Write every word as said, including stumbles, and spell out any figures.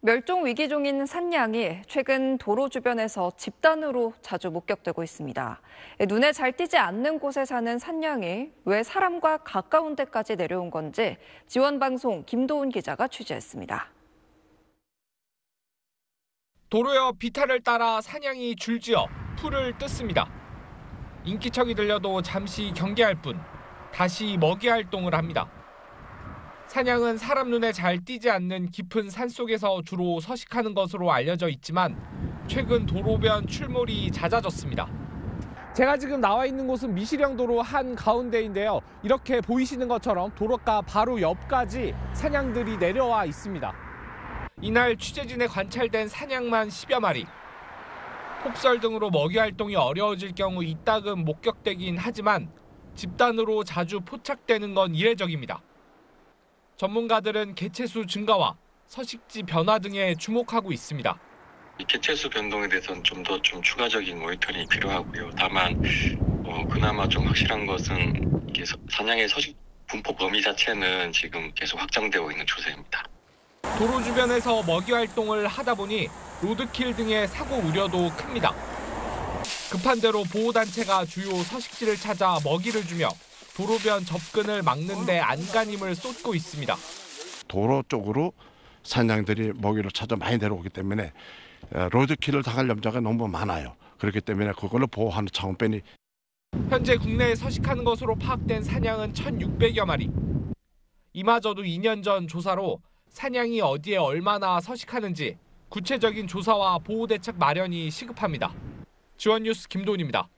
멸종 위기종인 산양이 최근 도로 주변에서 집단으로 자주 목격되고 있습니다. 눈에 잘 띄지 않는 곳에 사는 산양이 왜 사람과 가까운 데까지 내려온 건지 지원방송 김도훈 기자가 취재했습니다. 도로 옆 비탈을 따라 산양이 줄지어 풀을 뜯습니다. 인기척이 들려도 잠시 경계할 뿐 다시 먹이 활동을 합니다. 산양은 사람 눈에 잘 띄지 않는 깊은 산속에서 주로 서식하는 것으로 알려져 있지만 최근 도로변 출몰이 잦아졌습니다. 제가 지금 나와 있는 곳은 미시령도로 한가운데인데요. 이렇게 보이시는 것처럼 도로가 바로 옆까지 산양들이 내려와 있습니다. 이날 취재진에 관찰된 산양만 십여 마리. 폭설 등으로 먹이 활동이 어려워질 경우 이따금 목격되긴 하지만 집단으로 자주 포착되는 건 이례적입니다. 전문가들은 개체수 증가와 서식지 변화 등에 주목하고 있습니다. 이 개체수 변동에 대해서는 좀 더 좀 추가적인 모니터링이 필요하고요. 다만 어, 그나마 좀 확실한 것은 이게 산양의 서식 분포 범위 자체는 지금 계속 확장되고 있는 추세입니다. 도로 주변에서 먹이 활동을 하다 보니 로드킬 등의 사고 우려도 큽니다. 급한 대로 보호단체가 주요 서식지를 찾아 먹이를 주며 도로변 접근을 막는 데 안간힘을 쏟고 있습니다. 도로 쪽으로 산양들이 먹이를 찾아 많이 내려오기 때문에 로드킬을 당할 염자가 너무 많아요. 그렇기 때문에 그걸로 보호하는 차원편이. 현재 국내에 서식하는 것으로 파악된 산양은 천육백여 마리. 이마저도 이 년 전 조사로 산양이 어디에 얼마나 서식하는지 구체적인 조사와 보호 대책 마련이 시급합니다. 지원뉴스 김도훈입니다.